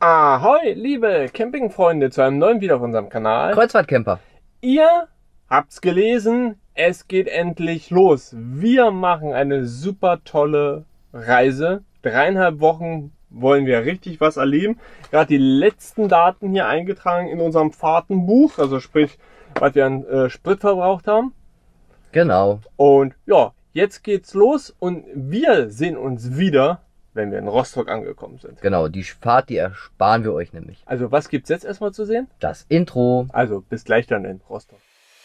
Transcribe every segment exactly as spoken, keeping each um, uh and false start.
Ahoi, liebe Campingfreunde, zu einem neuen Video auf unserem Kanal. Kreuzfahrtcamper. Ihr habt's gelesen, es geht endlich los. Wir machen eine super tolle Reise. Dreieinhalb Wochen wollen wir richtig was erleben. Gerade die letzten Daten hier eingetragen in unserem Fahrtenbuch, also sprich, was wir an äh, Sprit verbraucht haben. Genau. Und ja, jetzt geht's los und wir sehen uns wieder, wenn wir in Rostock angekommen sind. Genau, die Fahrt, die ersparen wir euch nämlich. Also was gibt's jetzt erstmal zu sehen? Das Intro. Also bis gleich dann in Rostock.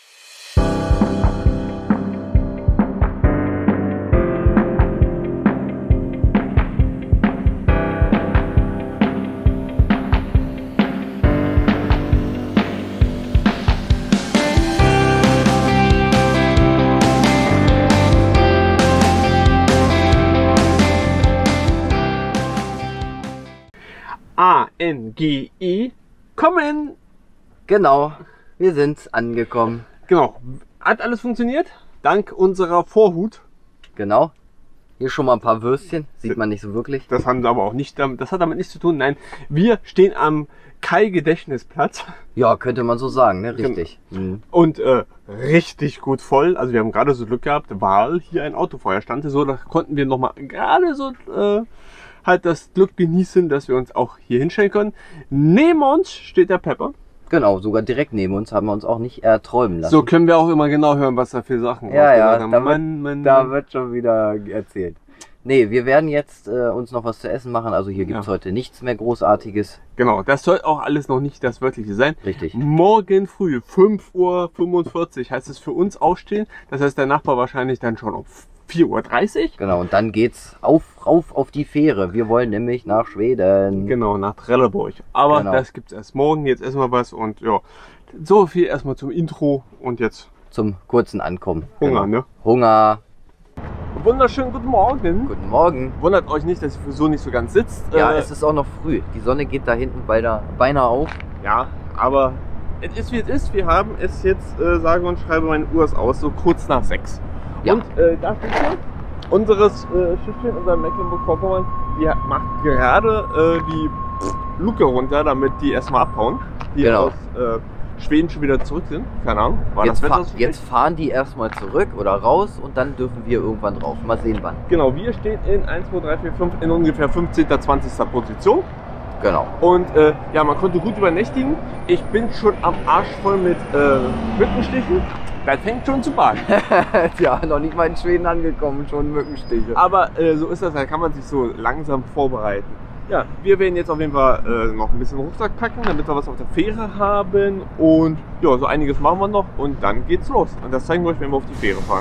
A N G I, kommen! Genau, wir sind angekommen. Genau, hat alles funktioniert? Dank unserer Vorhut. Genau. Hier schon mal ein paar Würstchen, sieht man nicht so wirklich. Das haben sie aber auch nicht, das hat damit nichts zu tun. Nein, wir stehen am Kai-Gedächtnisplatz. Ja, könnte man so sagen, ne? Richtig. Mhm. Und äh, richtig gut voll. Also wir haben gerade so Glück gehabt, weil hier ein Autofeuer stand. So, da konnten wir nochmal gerade so äh, halt das Glück genießen, dass wir uns auch hier hinstellen können. Neben uns steht der Pepper. Genau, sogar direkt neben uns, haben wir uns auch nicht erträumen lassen. So können wir auch immer genau hören, was da für Sachen Ja, ja, haben. da, Mann, wird, Mann, da Mann. wird schon wieder erzählt. Nee, wir werden jetzt äh, uns noch was zu essen machen. Also hier gibt es Ja. heute nichts mehr Großartiges. Genau, das soll auch alles noch nicht das Wörtliche sein. Richtig. Morgen früh, fünf Uhr fünfundvierzig, heißt es für uns aufstehen. Das heißt, der Nachbar wahrscheinlich dann schon um vier Uhr dreißig. Genau, und dann geht's auf, rauf auf die Fähre. Wir wollen nämlich nach Schweden. Genau, nach Trelleborg. Aber Genau. das gibt's erst morgen. Jetzt essen wir was und ja, so viel erstmal zum Intro und jetzt Zum kurzen Ankommen. Hunger, Genau. ne? Hunger. Wunderschönen guten Morgen. Guten Morgen. Wundert euch nicht, dass ihr so nicht so ganz sitzt. Ja, Äh, es ist auch noch früh. Die Sonne geht da hinten beinahe, beinahe auf. ja, aber es ist wie es ist. Wir haben es jetzt, äh, sage und schreibe, meine Uhr ist aus, so kurz nach sechs. Ja. Und äh, da steht hier, unseres äh, Schiffchen, unser Mecklenburg-Vorpommern, die macht gerade äh, die Luke runter, damit die erstmal abhauen. Die Genau. aus äh, Schweden schon wieder zurück sind. Keine Ahnung. War Jetzt, das fa Wetter so jetzt schlecht? fahren die erstmal zurück oder raus und dann dürfen wir irgendwann drauf. Mal sehen wann. Genau, wir stehen in eins, zwei, drei, vier, fünf in ungefähr fünfzehnter zwanzigster Position. Genau. Und äh, ja, man konnte gut übernächtigen. Ich bin schon am Arsch voll mit äh, Mückenstichen. Das fängt schon zu baden. Ja, noch nicht mal in Schweden angekommen, schon Mückenstiche. Aber äh, so ist das, da kann man sich so langsam vorbereiten. Ja, wir werden jetzt auf jeden Fall äh, noch ein bisschen Rucksack packen, damit wir was auf der Fähre haben. Und ja, so einiges machen wir noch und dann geht's los. Und das zeigen wir euch, wenn wir auf die Fähre fahren.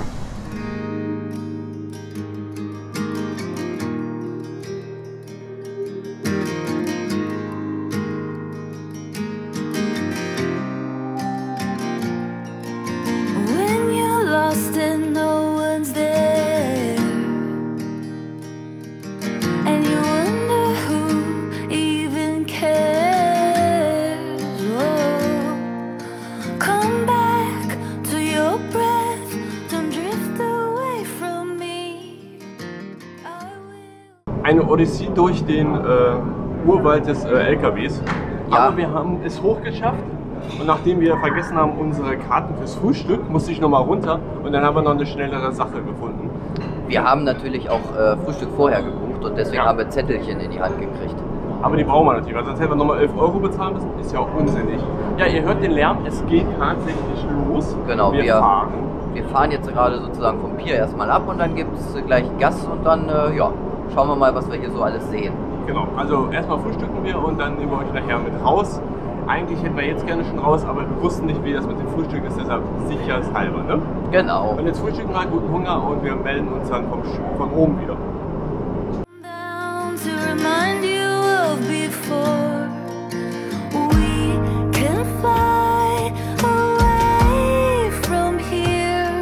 When you're lost and no one's there, and you wonder who even cares. Oh, come back to your breath, don't drift away from me. I will. Eine Odyssee durch den äh, Urwald des äh, L K Ws. Ja. Aber wir haben es hochgeschafft. Und nachdem wir vergessen haben, unsere Karten fürs Frühstück, musste ich nochmal runter und dann haben wir noch eine schnellere Sache gefunden. Wir haben natürlich auch äh, Frühstück vorher gebucht und deswegen Ja. haben wir Zettelchen in die Hand gekriegt. Aber die brauchen wir natürlich, weil sonst hätten wir nochmal elf Euro bezahlen müssen. Ist ja unsinnig. Ja, ihr hört den Lärm, es geht tatsächlich los. Genau, wir, wir- fahren. Wir fahren jetzt gerade sozusagen vom Pier erstmal ab und dann gibt es gleich Gas und dann äh, ja, schauen wir mal, was wir hier so alles sehen. Genau, also erstmal frühstücken wir und dann nehmen wir euch nachher mit raus. Eigentlich hätten wir jetzt gerne schon raus, aber wir wussten nicht, wie das mit dem Frühstück ist, deshalb sicherheitshalber. Ne? Genau. Und jetzt frühstücken wir, guten Hunger und wir melden uns dann vom, Sch- von oben wieder. Down to remind you of before. We can fly away from here.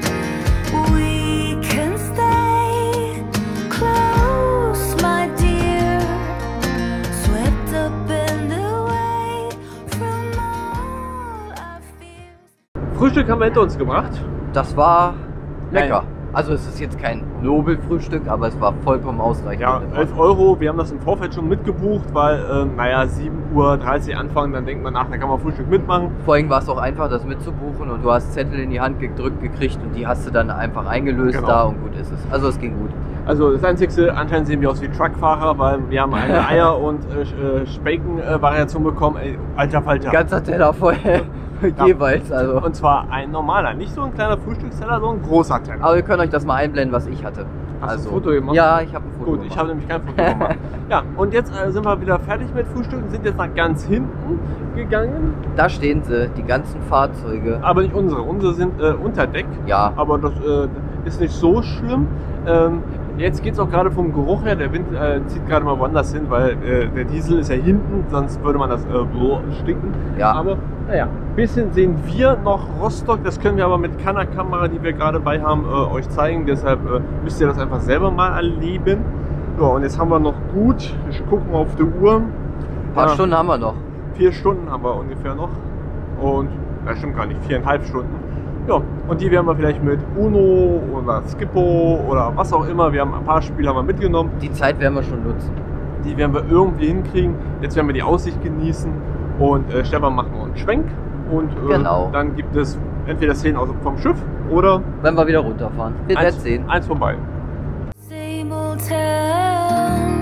We can stay close, my dear. Swept up and away from all our fears. Frühstück haben wir hinter uns gebracht. Das war lecker. Naja, Also es ist jetzt kein Nobelfrühstück, aber es war vollkommen ausreichend. Ja, elf Euro, wir haben das im Vorfeld schon mitgebucht, weil, äh, naja, sieben Uhr dreißig anfangen, dann denkt man nach, da kann man Frühstück mitmachen. Vor allem war es auch einfach, das mitzubuchen und du hast Zettel in die Hand gedrückt gekriegt und die hast du dann einfach eingelöst Genau. da und gut ist es. Also es ging gut. Also das Einzige, anscheinend sehen wir aus wie Truckfahrer, weil wir haben eine Eier- und äh, Bacon-Variation bekommen. Ey, alter Falter. Ganzer Teller voll jeweils. Also. Und zwar ein normaler, nicht so ein kleiner Frühstücksteller, sondern ein großer Teller. Aber wir können euch das mal einblenden, was ich hatte. Hast also, du ein Foto gemacht? Ja, ich habe ein Foto Gut, gemacht. ich habe nämlich kein Foto gemacht. Ja, und jetzt äh, sind wir wieder fertig mit Frühstücken, sind jetzt nach ganz hinten gegangen. Da stehen sie, die ganzen Fahrzeuge. Aber nicht unsere, unsere sind äh, unter Deck. Ja. Aber das äh, ist nicht so schlimm. Ähm, jetzt geht es auch gerade vom Geruch her, der Wind äh, zieht gerade mal woanders hin, weil äh, der Diesel ist ja hinten, sonst würde man das äh, so stinken. Ja. Aber naja, ein bisschen sehen wir noch Rostock, das können wir aber mit keiner Kamera, die wir gerade bei haben, äh, euch zeigen. Deshalb äh, müsst ihr das einfach selber mal erleben. Ja, und jetzt haben wir noch gut, ich gucke mal auf die Uhr. Ein paar Ja, Stunden haben wir noch. Vier Stunden haben wir ungefähr noch. Und, das stimmt gar nicht, viereinhalb Stunden. Ja, und die werden wir vielleicht mit Uno oder Skippo oder was auch immer. Wir haben ein paar Spiele haben wir mitgenommen. Die Zeit werden wir schon nutzen. Die werden wir irgendwie hinkriegen. Jetzt werden wir die Aussicht genießen. Und äh, Stefan macht noch einen Schwenk. Und äh, Genau. dann gibt es entweder Szenen aus vom Schiff oder Wenn wir wieder runterfahren. Wir werden eins, sehen. eins von beiden. Same old town.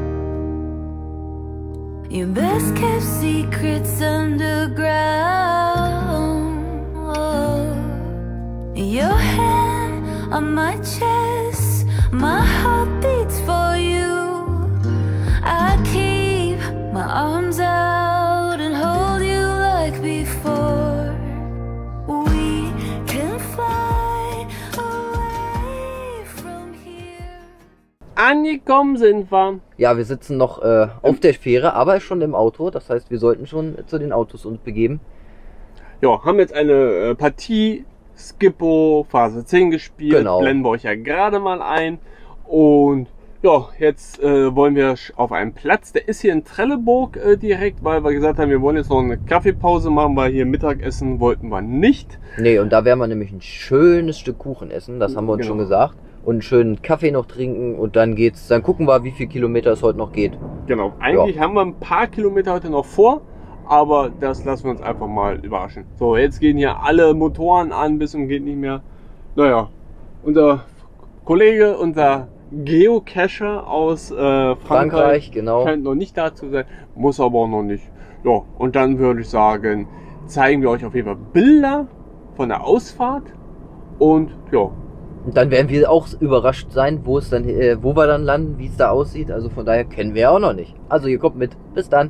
Your best kept secrets underground. Oh. Your hand on my chest, my heart beats for you. I keep my arms out and hold you like before. We can fly away from here. Angekommen sind wir. Ja, wir sitzen noch äh, auf der Fähre, aber schon im Auto. Das heißt, wir sollten schon zu den Autos uns begeben. Ja, haben jetzt eine äh, Partie Skippo Phase zehn gespielt. Genau. Blenden wir euch ja gerade mal ein. Und ja, jetzt äh, wollen wir sch- auf einen Platz. Der ist hier in Trelleborg äh, direkt, weil wir gesagt haben, wir wollen jetzt noch eine Kaffeepause machen, weil hier Mittagessen wollten wir nicht. Nee, und da werden wir nämlich ein schönes Stück Kuchen essen. Das haben wir uns Genau. schon gesagt. Und einen schönen Kaffee noch trinken und dann geht's. Dann gucken wir, wie viel Kilometer es heute noch geht. Genau. Eigentlich haben wir ein paar Kilometer heute noch vor, aber das lassen wir uns einfach mal überraschen. So, jetzt gehen hier alle Motoren an, bis zum geht nicht mehr. Naja, unser Kollege, unser Geocacher aus äh, Frankreich, Frankreich, genau. scheint noch nicht da zu sein, muss aber auch noch nicht. Ja, und dann würde ich sagen, zeigen wir euch auf jeden Fall Bilder von der Ausfahrt und ja, Und dann werden wir auch überrascht sein, wo es dann, äh, wo wir dann landen, wie es da aussieht. Also von daher kennen wir auch noch nicht. Also ihr kommt mit. Bis dann.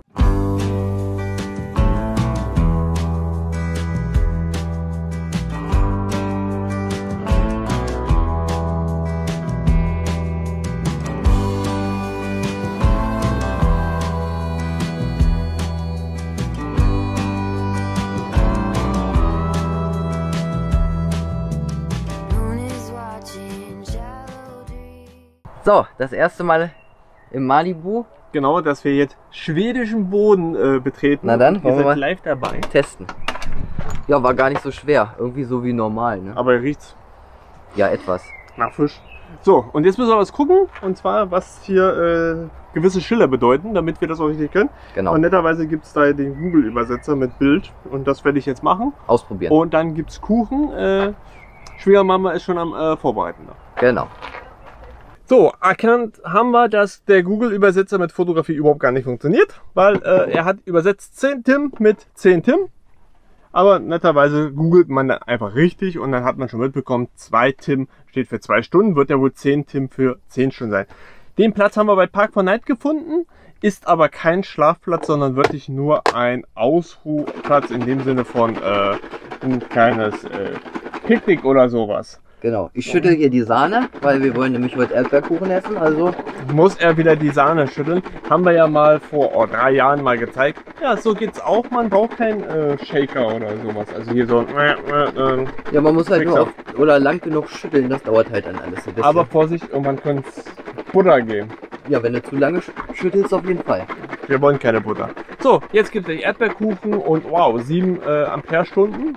Moon is watching shallow dreams. So, das erste Mal im Malibu genau, dass wir jetzt schwedischen Boden äh, betreten. Na dann, Ihr wollen wir seid mal. live dabei. testen. Ja, war gar nicht so schwer. Irgendwie so wie normal, ne? Aber riecht's Ja, etwas. nach Fisch. So, und jetzt müssen wir was gucken, und zwar, was hier äh, gewisse Schilder bedeuten, damit wir das auch richtig können. Genau. Und netterweise gibt es da den Google-Übersetzer mit Bild, und das werde ich jetzt machen. Ausprobieren. Und dann gibt es Kuchen. Äh, Schwiegermama ist schon am äh, Vorbereiten. Da. Genau. So, erkannt haben wir, dass der Google-Übersetzer mit Fotografie überhaupt gar nicht funktioniert, weil äh, er hat übersetzt zehn Tim mit zehn Tim. Aber netterweise googelt man dann einfach richtig und dann hat man schon mitbekommen, zwei Tim steht für zwei Stunden, wird ja wohl zehn Tim für zehn Stunden sein. Den Platz haben wir bei Park for Night gefunden, ist aber kein Schlafplatz, sondern wirklich nur ein Ausruhplatz in dem Sinne von äh, ein kleines äh, Picknick oder sowas. Genau. Ich schüttel hier die Sahne, weil wir wollen nämlich heute Erdbeerkuchen essen. Also Muss er wieder die Sahne schütteln. Haben wir ja mal vor oh, drei Jahren mal gezeigt. Ja, so geht's auch. Man braucht keinen äh, Shaker oder sowas. Also hier so. Äh, äh, äh. ja, man muss halt nur Mixer. oft oder lang genug schütteln. Das dauert halt dann alles ein bisschen. Aber Vorsicht, irgendwann könnte es Butter geben. ja, wenn du zu lange sch- schüttelst, auf jeden Fall. Wir wollen keine Butter. So, jetzt gibt es Erdbeerkuchen und wow, sieben äh, Ampere-Stunden.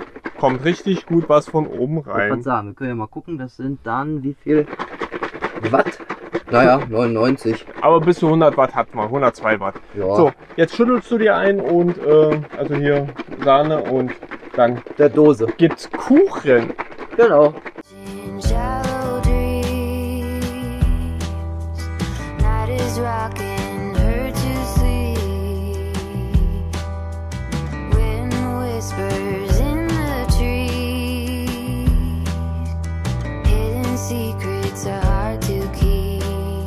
kommt richtig gut was von oben Ich wollte rein. gerade sagen, wir können ja mal gucken, das sind dann wie viel Watt? Naja, neunundneunzig. Aber bis zu hundert Watt hat man, hundertzwei Watt. Ja, So, jetzt schüttelst du dir ein und, äh, also hier Sahne und dann der Dose. gibt's Kuchen. Genau. In shallow dreams, night is rocking her to sleep. Wind whispers in the trees, hidden secrets are hard to keep.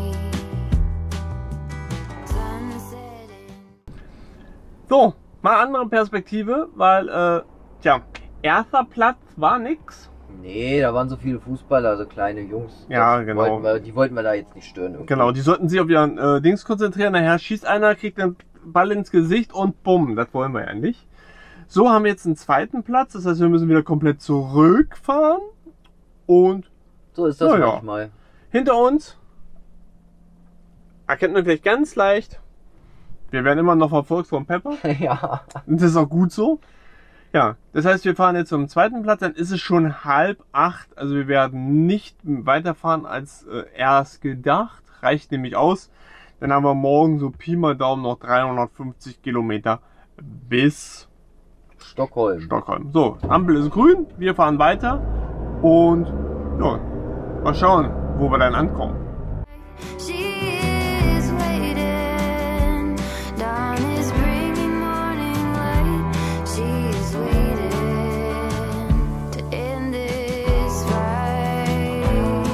Sun setting. So, mal andere Perspektive, weil, äh, tja, erster Platz war nix. Nee, da waren so viele Fußballer, also kleine Jungs. Ja, Das genau. Wollten wir, die wollten wir da jetzt nicht stören. Irgendwie. Genau, die sollten sich auf ihren äh, Dings konzentrieren. Nachher schießt einer, kriegt den Ball ins Gesicht und bumm, das wollen wir ja nicht. So haben wir jetzt einen zweiten Platz, das heißt, wir müssen wieder komplett zurückfahren. Und So ist das Na ja. manchmal. hinter uns, erkennt man vielleicht ganz leicht, wir werden immer noch verfolgt vom Pepper. Ja. Und das ist auch gut so. Ja, das heißt, wir fahren jetzt zum zweiten Platz, dann ist es schon halb acht. Also wir werden nicht weiterfahren als äh, erst gedacht. Reicht nämlich aus. Dann haben wir morgen so Pi mal Daumen noch dreihundertfünfzig Kilometer bis Stockholm. Stockholm. So, Ampel ist grün, wir fahren weiter und ja, mal schauen, wo wir dann ankommen. She is waiting. Dawn is bringing morning light. She's waiting to end this fight.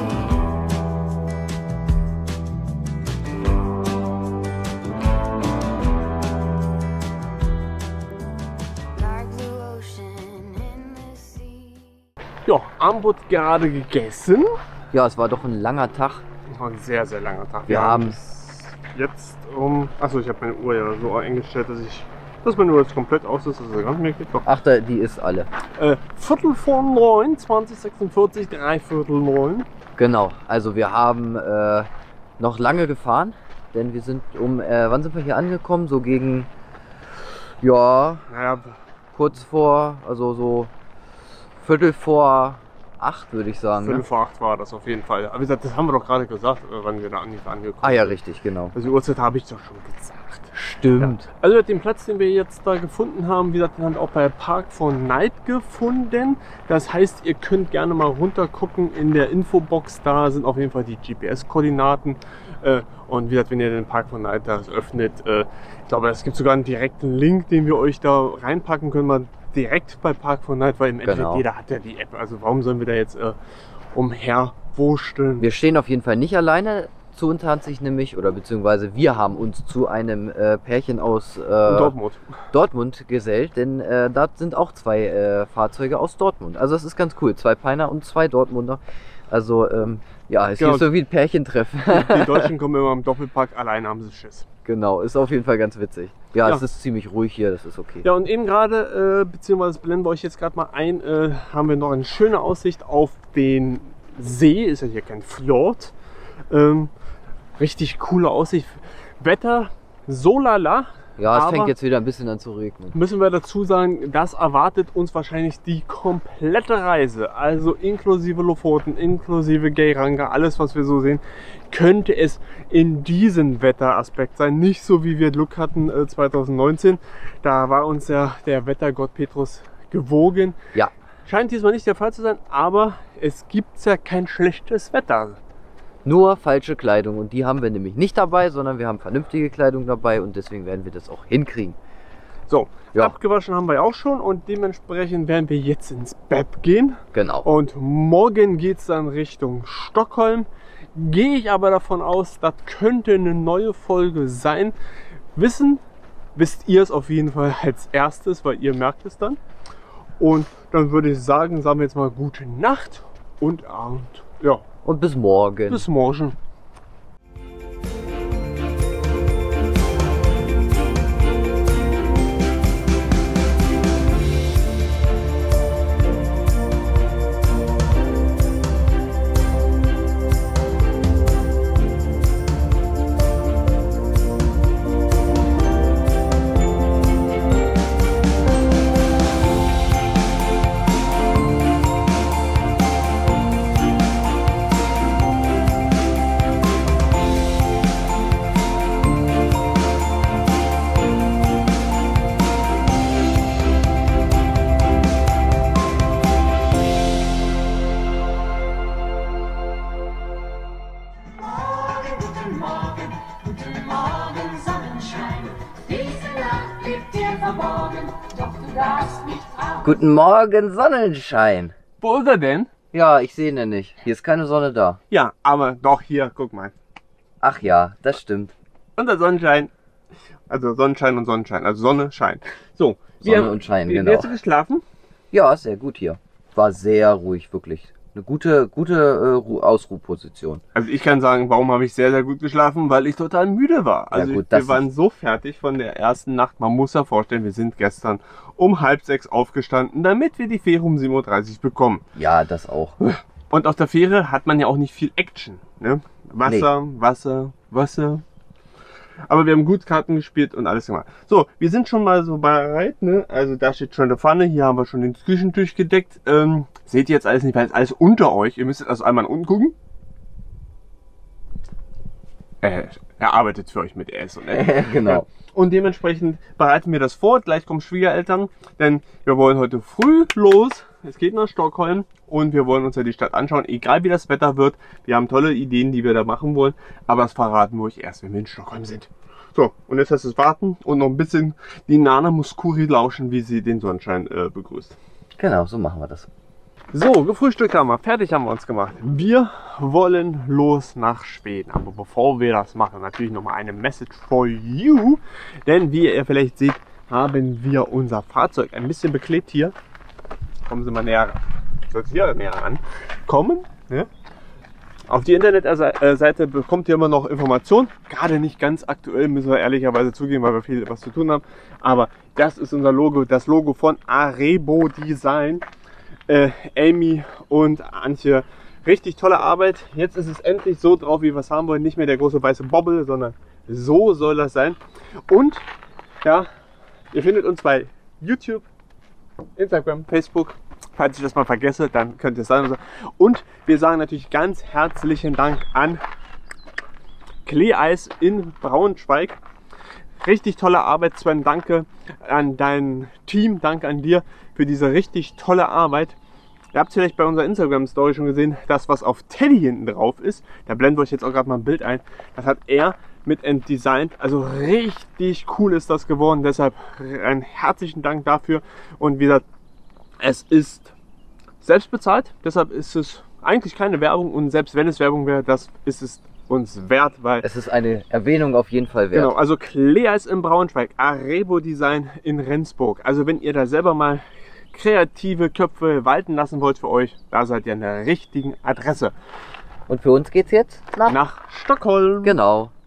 Dark blue ocean in the sea. Ja, Abend wird gerade gegessen. Ja, es war doch ein langer Tag. Das war ein sehr, sehr langer Tag. Wir haben- es jetzt um. Achso, ich habe meine Uhr ja so eingestellt, dass ich. Dass meine Uhr jetzt komplett aus ist, dass es gar nicht mehr geht. Doch. Ach, da, die ist alle. Äh, Viertel vor neun, zwanzig sechsundvierzig, dreiviertel neun. Genau, also wir haben äh, noch lange gefahren, denn wir sind um, äh, wann sind wir hier angekommen? So gegen, ja, Naja, kurz vor, also so Viertel vor acht würde ich sagen. Viertel Ne? vor acht war das auf jeden Fall. Aber wie gesagt, das haben wir doch gerade gesagt, äh, wann wir da an- angekommen Ah ja, sind. richtig, genau. Also die Uhrzeit habe ich doch schon gesagt. Stimmt. Also den Platz, den wir jetzt da gefunden haben, wie gesagt, den haben wir auch bei Park for Night gefunden. Das heißt, ihr könnt gerne mal runter gucken in der Infobox. Da sind auf jeden Fall die G P S-Koordinaten. Äh, Und wie gesagt, wenn ihr den Park for Night da öffnet, äh, ich glaube, es gibt sogar einen direkten Link, den wir euch da reinpacken können. Man direkt bei Park for Night, weil im Endeffekt Genau. jeder hat ja die App. Also warum sollen wir da jetzt äh, umherwurschteln? Wir stehen auf jeden Fall nicht alleine. Zu uns hat sich nämlich, oder beziehungsweise wir haben uns zu einem äh, Pärchen aus äh, Dortmund. Dortmund gesellt, denn äh, da sind auch zwei äh, Fahrzeuge aus Dortmund. Also das ist ganz cool. Zwei Peiner und zwei Dortmunder. Also ähm, ja, es Genau. ist so wie ein Pärchentreffen. Die Deutschen kommen immer im Doppelpack, alleine haben sie Schiss. Genau, ist auf jeden Fall ganz witzig. Ja, Ja. es ist ziemlich ruhig hier, das ist okay. Ja, und eben gerade, äh, beziehungsweise blenden wir euch jetzt gerade mal ein, äh, haben wir noch eine schöne Aussicht auf den See. Ist ja hier kein Fjord. Ähm, richtig coole Aussicht. Wetter so lala. Ja, es aber fängt jetzt wieder ein bisschen an zu regnen. müssen wir dazu sagen, das erwartet uns wahrscheinlich die komplette Reise. Also inklusive Lofoten, inklusive Geiranger, alles was wir so sehen, könnte es in diesem Wetteraspekt sein. Nicht so wie wir Glück hatten äh, zwanzig neunzehn. Da war uns ja der Wettergott Petrus gewogen. Ja, Scheint diesmal nicht der Fall zu sein, aber es gibt ja kein schlechtes Wetter. nur falsche Kleidung und die haben wir nämlich nicht dabei, sondern wir haben vernünftige Kleidung dabei und deswegen werden wir das auch hinkriegen. So, Ja. abgewaschen haben wir ja auch schon und dementsprechend werden wir jetzt ins Bett gehen. Genau. Und morgen geht es dann Richtung Stockholm. Gehe ich aber davon aus, das könnte eine neue Folge sein. Wissen, wisst ihr es auf jeden Fall als erstes, weil ihr merkt es dann. Und dann würde ich sagen, sagen wir jetzt mal gute Nacht und Abend. Ja, Und bis morgen. bis morgen. Guten Morgen, Sonnenschein. Wo ist er denn? Ja, ich sehe ihn nicht. Hier ist keine Sonne da. Ja, aber doch hier, guck mal. Ach ja, das stimmt. Und der Sonnenschein. Also Sonnenschein und Sonnenschein. Also Sonne, Schein. So. Sonne wir, und Schein, wie, genau. Wie hast du geschlafen? Ja, sehr gut hier. War sehr ruhig, wirklich. Eine gute, gute äh, Ru- Ausruhposition. Also ich kann sagen, warum habe ich sehr, sehr gut geschlafen? Weil ich total müde war. Also Ja, gut, wir das waren ist- so fertig von der ersten Nacht. Man muss ja vorstellen, wir sind gestern um halb sechs aufgestanden, damit wir die Fähre um sieben Uhr dreißig bekommen. Ja, das auch. Und auf der Fähre hat man ja auch nicht viel Action. Ne? Wasser, Wasser, Wasser. Aber wir haben gut Karten gespielt und alles gemacht. So, wir sind schon mal so bereit. Ne? Also da steht schon eine Pfanne. Hier haben wir schon den Küchentisch gedeckt. Ähm, seht ihr jetzt alles nicht, weil es alles unter euch. Ihr müsstet also einmal nach unten gucken. Äh, er arbeitet für euch mit S und S. Genau. Und dementsprechend bereiten wir das vor. Gleich kommen Schwiegereltern, denn wir wollen heute früh los. Es geht nach Stockholm und wir wollen uns ja die Stadt anschauen, egal wie das Wetter wird. Wir haben tolle Ideen, die wir da machen wollen, aber das verraten wir euch erst, wenn wir in Stockholm sind. So, und jetzt heißt es warten und noch ein bisschen die Nana Mouskouri lauschen, wie sie den Sonnenschein äh, begrüßt. Genau, so machen wir das. So, gefrühstückt haben wir, fertig haben wir uns gemacht. Wir wollen los nach Schweden. Aber bevor wir das machen, natürlich nochmal eine Message for you. Denn wie ihr vielleicht seht, haben wir unser Fahrzeug ein bisschen beklebt hier. Kommen Sie mal näher ran. Sollt hier näher ran kommen. Ne? Auf die Internetseite bekommt ihr immer noch Informationen. Gerade nicht ganz aktuell, müssen wir ehrlicherweise zugeben, weil wir viel was zu tun haben. Aber das ist unser Logo, das Logo von Arebo Design. Äh, Amy und Antje, richtig tolle Arbeit. Jetzt ist es endlich so drauf, wie wir es haben wollen. Nicht mehr der große weiße Bobbel, sondern so soll das sein. Und ja, ihr findet uns bei YouTube, Instagram, Facebook. Falls ich das mal vergesse, dann könnt ihr es sagen. Und wir sagen natürlich ganz herzlichen Dank an Kleeeis in Braunschweig. Richtig tolle Arbeit, Sven. Danke an dein Team, danke an dir für diese richtig tolle Arbeit. Ihr habt es vielleicht bei unserer Instagram-Story schon gesehen, das, was auf Teddy hinten drauf ist. Da blenden wir euch jetzt auch gerade mal ein Bild ein. Das hat er mit entdesignt. Also richtig cool ist das geworden. Deshalb einen herzlichen Dank dafür. Und wie gesagt, es ist selbst bezahlt. Deshalb ist es eigentlich keine Werbung. Und selbst wenn es Werbung wäre, das ist es uns wert, weil Es ist eine Erwähnung auf jeden Fall wert. genau, also Kleeeis in Braunschweig, Arebo Design in Rendsburg. Also wenn ihr da selber mal kreative Köpfe walten lassen wollt für euch, da seid ihr an der richtigen Adresse. Und für uns geht's jetzt nach? Nach Stockholm. Genau.